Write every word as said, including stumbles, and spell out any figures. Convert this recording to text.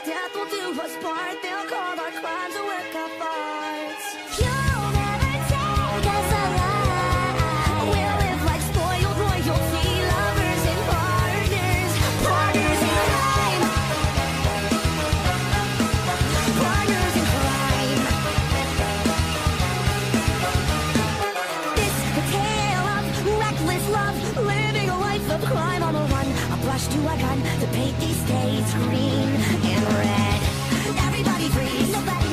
Death will do us part. They'll call our crimes a work of art. You'll never take us alive. We'll live like spoiled royalty, lovers and partners, partners in crime, partners in crime. This the tale of reckless love, living a life of crime on the run. A brush to a gun to paint these states green and red. Everybody freeze. Nobody